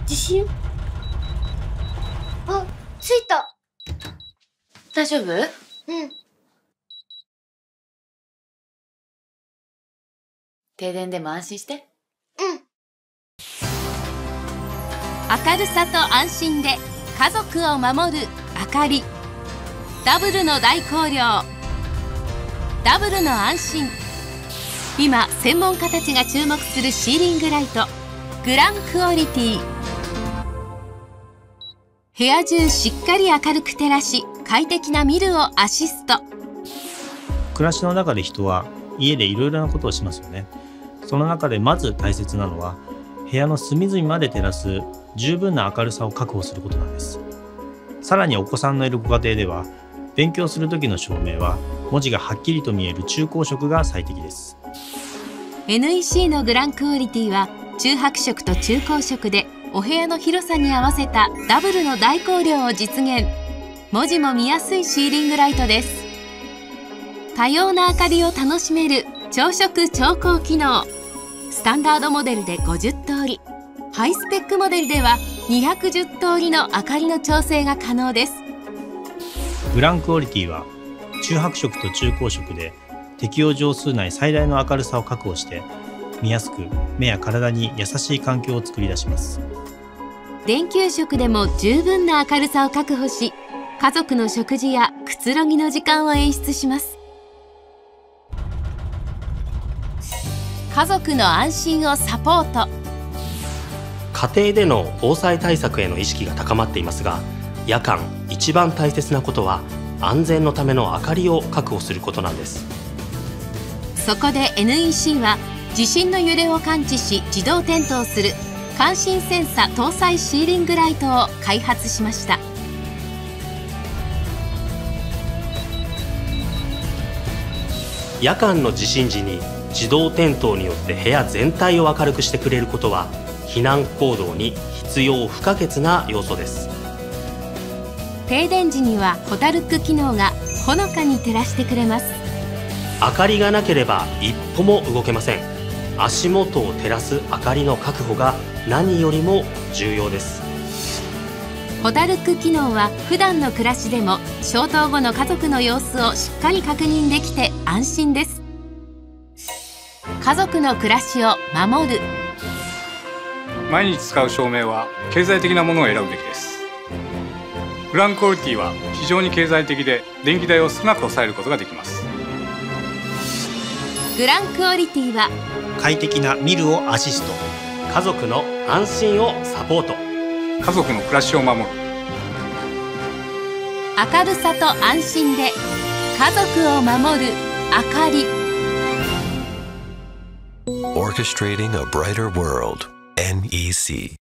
地震？あ、着いた。 大丈夫？ うん。 停電でも安心して。 うん。 明るさと安心で家族を守る明かり。ダブルの大光量。ダブルの安心。今専門家たちが注目するシーリングライト、グランクオリティ。部屋中しっかり明るく照らし、快適な見るをアシスト。 暮らしの中で人は家でいろいろなことをしますよね。その中でまず大切なのは、部屋の隅々まで照らす十分な明るさを確保することなんです。さらにお子さんのいるご家庭では、勉強する時の照明は文字がはっきりと見える中光色が最適です。 NEC のグランクオリティは中白色と中光色でお部屋の広さに合わせたダブルの大光量を実現。文字も見やすいシーリングライトです。多様な明かりを楽しめる超色超光機能。スタンダードモデルで50通り、ハイスペックモデルでは210通りの明かりの調整が可能です。 グランクオリティは中白色と中光色で適用上数内最大の明るさを確保して、見やすく目や体に優しい環境を作り出します。 電球色でも十分な明るさを確保し、家族の食事やくつろぎの時間を演出します。家族の安心をサポート。 家庭での防災対策への意識が高まっていますが、夜間一番大切なことは安全のための明かりを確保することなんです。 そこで NEC は地震の揺れを感知し自動点灯する感震センサ搭載シーリングライトを開発しました。 夜間の地震時に自動点灯によって部屋全体を明るくしてくれることは、避難行動に必要不可欠な要素です。 停電時にはホタルック機能がほのかに照らしてくれます。 明かりがなければ一歩も動けません。足元を照らす明かりの確保が何よりも重要です。 ホタルック機能は普段の暮らしでも消灯後の家族の様子をしっかり確認できて安心です。家族の暮らしを守る。 毎日使う照明は経済的なものを選ぶべきです。グランクオリティは非常に経済的で電気代を少なく抑えることができます。 グランクオリティは快適な見るをアシスト。 家族の安心をサポート。 家族の暮らしを守る。 明るさと安心で家族を守る明かり。 Orchestrating a brighter world. NEC